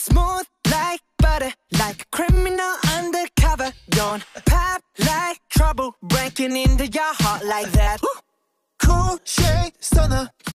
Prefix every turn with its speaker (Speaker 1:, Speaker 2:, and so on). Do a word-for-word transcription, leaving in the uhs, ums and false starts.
Speaker 1: Smooth like butter, like a criminal undercover. Don't pop like trouble, breaking into your heart like that.
Speaker 2: Cool shade stunner,